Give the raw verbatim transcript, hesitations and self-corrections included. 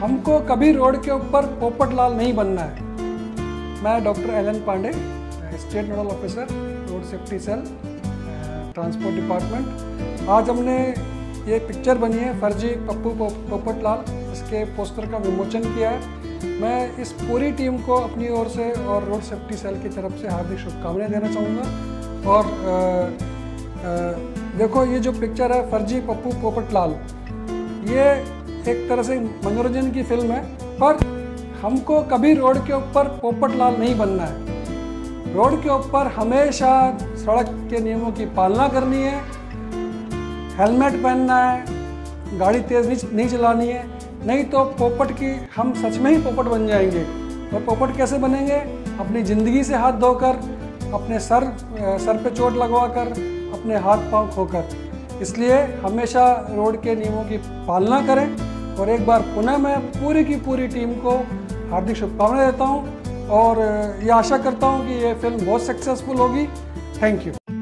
हमको कभी रोड के ऊपर पोपट लाल नहीं बनना है। मैं doctor L N Pandey, state nodal officer, road safety cell, transport department. आज हमने ये पिक्चर बनी है फर्जी पप्पू पोपट लाल, इसके पोस्टर का विमोचन किया है। मैं इस पूरी टीम को अपनी ओर से और रोड सेफ्टी सेल की तरफ से हार्दिक शुभकामनाएं देना चाहूँगा। और आ, आ, देखो, ये जो पिक्चर है फर्जी पप्पू पोपट लाल, ये एक तरह से मनोरंजन की फिल्म है, पर हमको कभी रोड के ऊपर पोपट लाल नहीं बनना है। रोड के ऊपर हमेशा सड़क के नियमों की पालना करनी है, हेलमेट पहनना है, गाड़ी तेज़ नहीं चलानी है, नहीं तो पोपट की हम सच में ही पोपट बन जाएंगे। और पोपट कैसे बनेंगे? अपनी ज़िंदगी से हाथ धोकर, अपने सर सर पे चोट लगवा कर, अपने हाथ पांव खोकर। इसलिए हमेशा रोड के नियमों की पालना करें। और एक बार पुनः मैं पूरी की पूरी टीम को हार्दिक शुभकामनाएं देता हूं और ये आशा करता हूं कि ये फिल्म बहुत सक्सेसफुल होगी। Thank you.